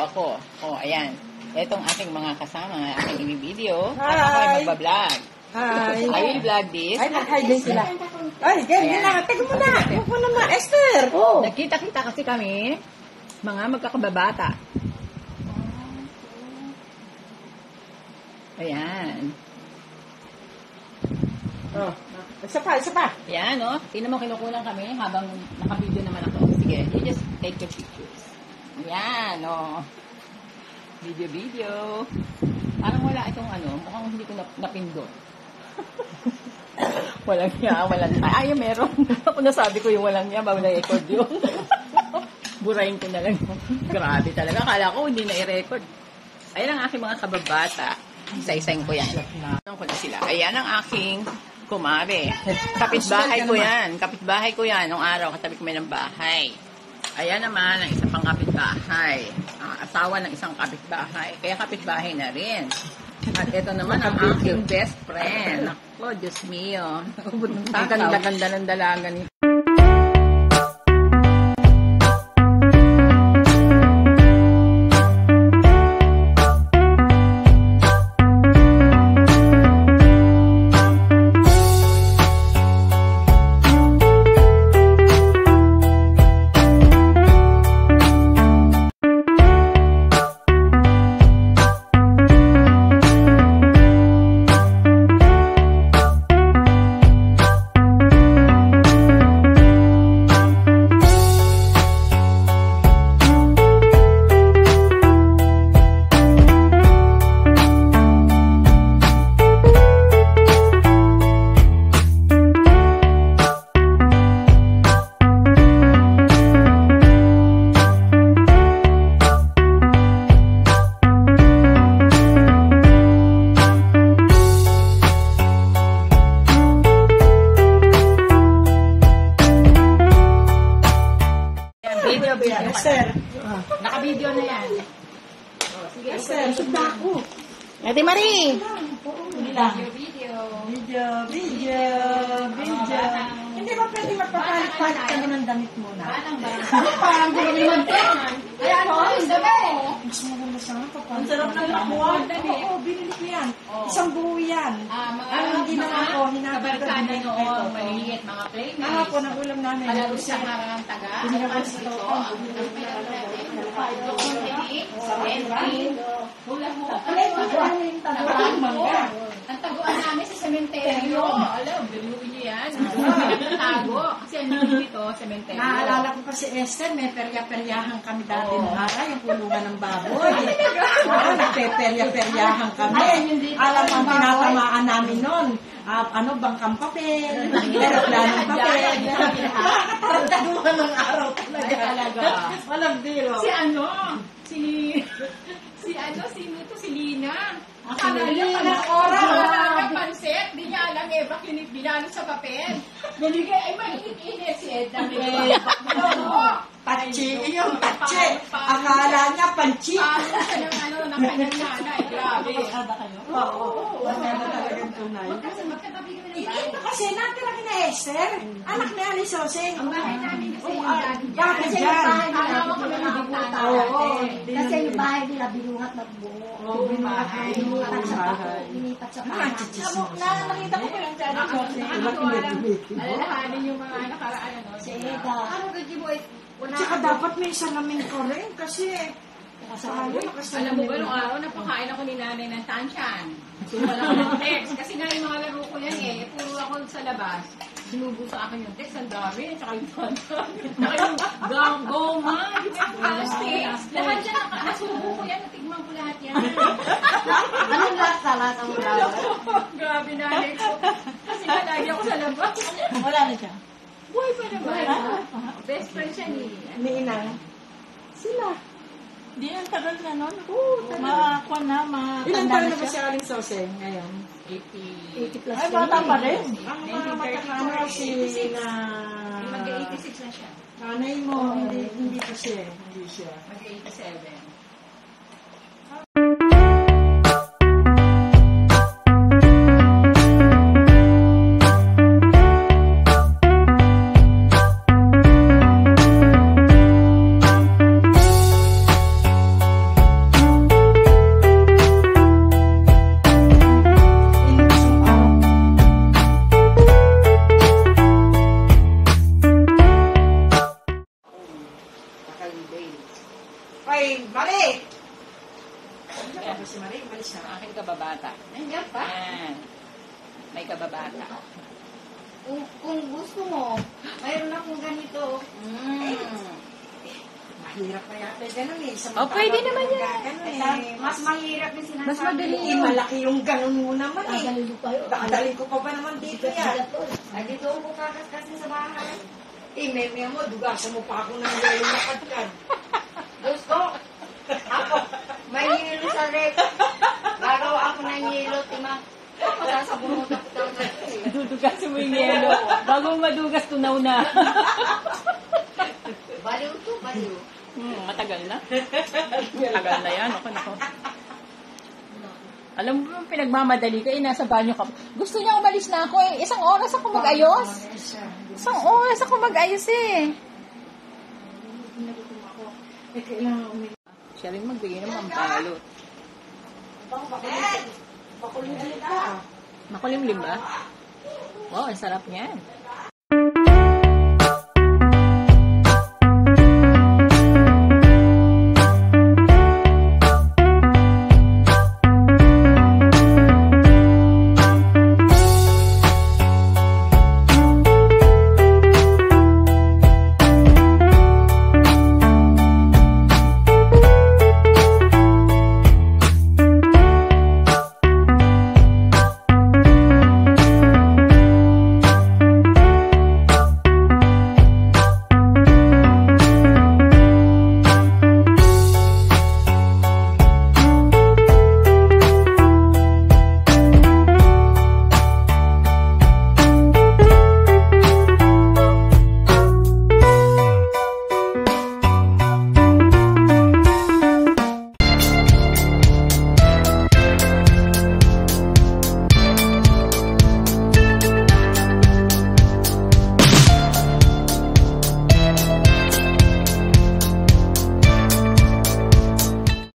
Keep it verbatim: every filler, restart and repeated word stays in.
ako. O, ayan. Itong aking mga kasama, aking i-video. Hi! At ako ay magbablog. Hi! I will vlog this. Ay, nag-hi din sila. Ay, ganyan na. Teka mo na. Huwag mo naman. Esther! Oh. Nagkita-kita kasi kami, mga magkakababata. Ayan. Oh. Isa pa, isa pa. Ayan, no? Tingnan mo, kinukulang kami habang naka-video naman ako. Sige, you just take your pictures. Ayan, no? Video-video. Parang wala itong ano, mukhang hindi ko nap- napindot. Walang niya, walang niya. Ay, meron. Ako nasabi ko yung walang niya, bawal na i-record yun. Burahin ko na lang. Grabe talaga. Akala ko hindi na i-record. Ayan ang aking mga kababata. Isa-isayin ko yan. Ano ko na sila. Ayan ang aking kumare. Kapitbahay ko yan. Kapitbahay ko yan. Nung araw, katabi ko may ng bahay. Ayan naman ang isang pang kapitbahay. Ang asawa ng isang kapitbahay. Kaya kapitbahay na rin. At ito naman ang aking best friend. Ako, Diyos mio. Ang ganda-ganda ng dalaga nito. Esther. Naka-video na yan. Sige, Esther. Suda ako. Ate Marie! Hindi lang. Video, video, video, video. Hindi ba pwede magpapalit-palit ka ng damit mo na? Parang gulo naman yan. Ayan o, yung dami. Mas maganda sana papalit. Ang sarap ng lakuan. Oo, binili ko yan. Isang buo yan. Ah, mga Ang hindi naman ako, hinapagod kabarkada na noon, maliliit, mga playmates. Nga po, nagulam namin. Palaro sa harang taga. Hindi na ko sa ito. Ang taguan namin sa sementeryo. Alam, biluin niyo yan. Tago. Kasi ang nandito dito, sementeryo. Naalala ko pa si Esther, may perya-peryahan kami dati ng araw, yung pulungan ng baboy. Oo, nagpe-perya-peryahan kami. Alam mo, ang tinatamaan namin nun, uh, ano, bangkang papel, aeroplanong papel. Nakakatartaduhan ng araw talaga. Walang biro. Si ano? Si... Si ano? Sino to? Si Lina. Akala niya Lina, pala oras. akala niya pansit. Di niya alam eh, bakit binalo sa papel. Binigay, ay mainit-init si Edna. Oo. Patsi, yung patsi. Akala niya panchi. Paano siya ng ano, ng kanyang nanay. Grabe. Oo, wala na talagang tunay. Kasi magkatabi kami ng Ito bahay. kasi natira kina Esther. Anak ni Ali Soseng. Ang bahay namin kasi yung Ah, dati bakit dyan. dyan? Alam mo kami nabubuta Oo. dati. Kasi yung bahay nila binuhat na buo. Oo, bahay. Binipat sa Bahay. pako. Binipat sa Ano pako. ang chichismis? Nakita ko pa lang sa ano. Nakakatuwa lang. Alalahanin yung mga nakaraan ano. Si Eda. Ano ka, Jiboy? Tsaka dapat may salamin ko rin kasi kasali, Alam mo ba, nung araw, napakain ako ni nanay ng tansyan. Sumala ko ng text. Kasi nga yung mga laro ko yan eh. Puro ako sa labas. Sinubo sa akin yung text. Ang dami. Tsaka yung tansyan. Tsaka yung gang, goma. Yung plastics. Lahat yan. Nasubo ko yan. Natigman ko lahat yan. Anong lasa? Lasa mo na. Grabe nanay ko. Kasi nga lagi ako sa labas. Wala na siya. Buhay pa naman. Best friend siya ni... Ni Inang. Sila. Di, ang tagal na nun. Oo, tagal. Makakuha na, matanda Ilan taon na na ba siya. si Aling Soseng ngayon? eighty. eighty plus. Ay, bata pa rin. Ang mga matakano si na... Mag-eighty-six na siya. Nanay mo, hindi, hindi pa siya. Hindi siya. Mag-eighty-seven. Balik! Ano si Marie? Malis Ang na. aking kababata. Nandiyan pa. Yan. May kababata. Kung, kung gusto mo, mayroon akong ganito. Mm. Mahirap pa yata ganun eh. Sa Oh, pwede naman yan. Ganun eh. Mas mahirap yung sinasabi. Mas madali Eh, malaki yung ganun mo naman eh. Dadalhin ko kayo. Dadalhin ko pa ba naman dito yan? Ay, dito ako kakaskas sa bahay. Eh, meme mo, dugasan mo pa ako ng lalo na katkan. Gusto. Ako, may hilo sa rek. Gagawa ako ng hilo, timang. Masasabunod ako talaga eh. Dudugas mo yung yelo. Bago madugas, tunaw na. Baliw to, baliw. Hmm, matagal na. Matagal na yan. Ako, nako. Alam mo, pinagmamadali ka, eh, nasa banyo ka. Gusto niya umalis na ako eh. Isang oras ako mag-ayos. Isang oras ako mag-ayos eh. Eh, kailangan umilig. Siya rin magbigay ng mampalot. Eh, bakulit ka. Makulimlim ba? Wow, ang sarap niyan.